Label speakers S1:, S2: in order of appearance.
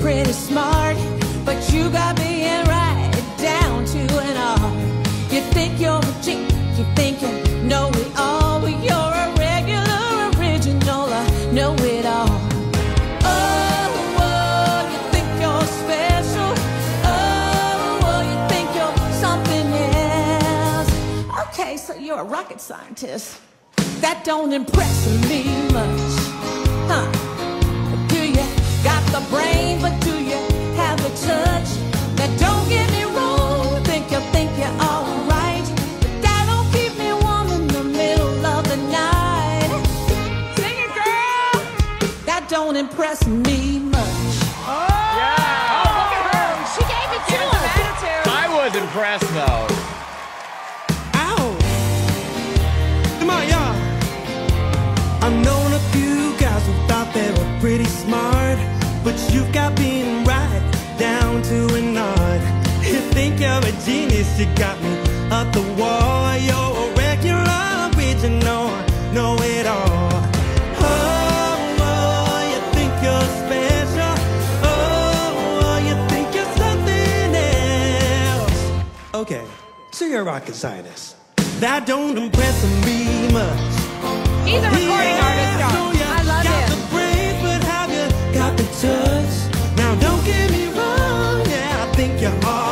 S1: pretty smart, but you got being right down to an art. You think you're a genius, you think you know it all, but you're a regular, original, know-it-all. Oh, you think you're special. Oh, you think you're something else. Okay, so you're a rocket scientist. That don't impress me much, huh? Do you got the brain, but do you have the touch? Now don't get me wrong, think you're alright, but that don't keep me warm in the middle of the night. Sing it, girl. That don't impress me much.
S2: Oh, yeah.
S3: Oh, look at her. She gave it to him. Attitude.
S2: I was impressed, though.
S4: Ow! Come on, y'all. I've known a few guys who thought they were pretty smart, but you've got being right down to an art. You think you're a genius, you got me up the wall. You're a regular, original, know-it-all. Oh, you think you're special. Oh, you think you're something else. Okay, so you're a rocket scientist. That don't impress me much.
S3: He's a recording artist,
S4: So
S3: y'all.
S4: you
S3: I love
S4: got
S3: him.
S4: the brains, but have you got the touch? Now don't get me wrong, yeah, I think you're all